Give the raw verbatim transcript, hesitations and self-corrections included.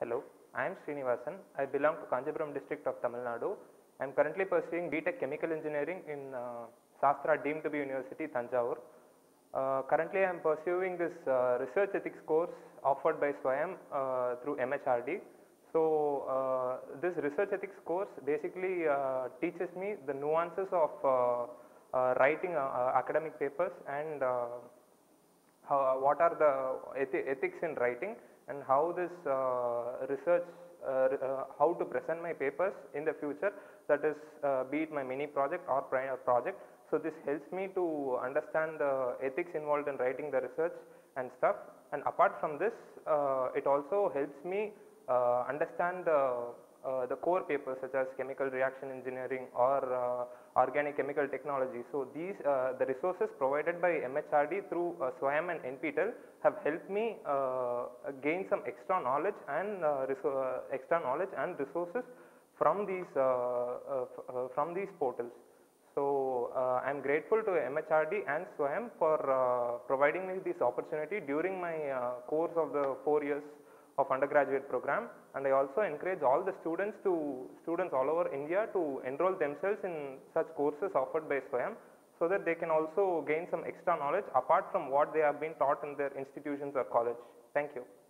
Hello, I am Srinivasan. I belong to Thanjavur district of Tamil Nadu. I am currently pursuing B Tech Chemical Engineering in uh, SASTRA deemed to be University, Thanjavur. Uh, currently, I am pursuing this uh, research ethics course offered by SWAYAM uh, through M H R D. So, uh, this research ethics course basically uh, teaches me the nuances of uh, uh, writing uh, academic papers and uh, how, what are the eth ethics in writing and how this uh, research, uh, uh, how to present my papers in the future, that is uh, be it my mini project or prior project. So, this helps me to understand the ethics involved in writing the research and stuff, and apart from this uh, it also helps me uh, understand the Uh, the core papers such as chemical reaction engineering or uh, organic chemical technology. So, these uh, the resources provided by M H R D through uh, SWAYAM and N P T E L have helped me uh, gain some extra knowledge and uh, uh, extra knowledge and resources from these uh, uh, uh, from these portals. So, uh, I am grateful to M H R D and SWAYAM for uh, providing me this opportunity during my uh, course of the four years of undergraduate program, and I also encourage all the students to students all over India to enroll themselves in such courses offered by SWAYAM, so that they can also gain some extra knowledge apart from what they have been taught in their institutions or college. Thank you.